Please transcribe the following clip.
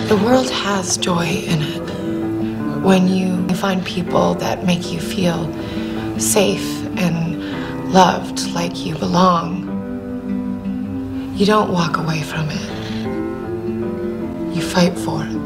The world has joy in it. When you find people that make you feel safe and loved, like you belong, you don't walk away from it. You fight for it.